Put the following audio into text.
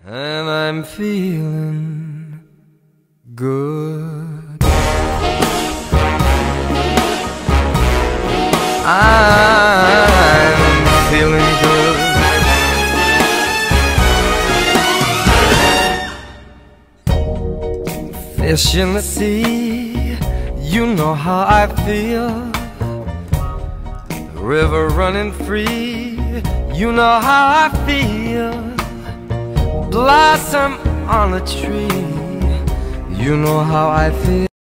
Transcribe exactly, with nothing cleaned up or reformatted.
and I'm feeling good. I'm feeling good. Fish in the sea, you know how I feel. The river running free, you know how I feel. Blossom on a tree, you know how I feel.